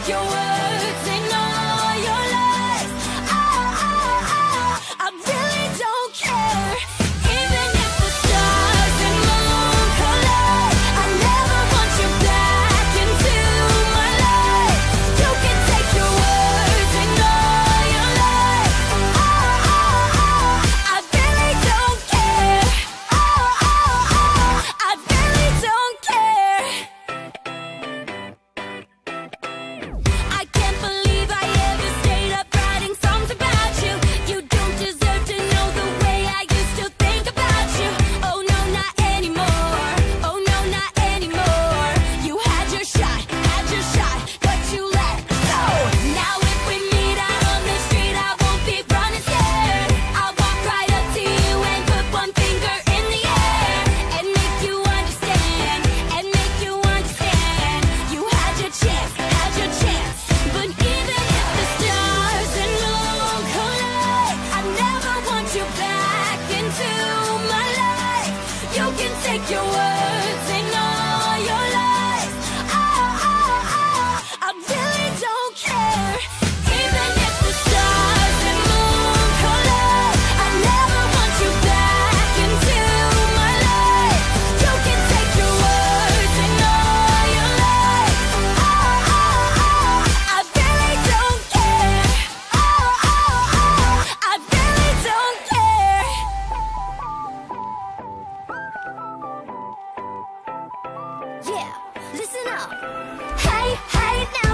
take your words and all your lies. I really don't care. Even if the stars and moon collide, I never want you back into my life. You can take your words and all your lies. I really don't care. I really don't care. I can't believe I ever stayed up writing songs about you. You don't deserve to know the way I used to think about you. Oh no, not anymore. Oh no, not anymore. You had your shot, but you let go. Now if we meet out on the street, I won't be running scared. I'll walk right up to you and put one finger in the air and make you understand, and make you understand. You had your chance, but even if the stars and moon collide, I never want you back into my life. You can take your words and all your lies. I really don't care. Even if the stars and moon collide, I never want you back into my life. You can take your words and all your lies. I really don't care. I really don't care. Yeah, listen up. Hey, hey, now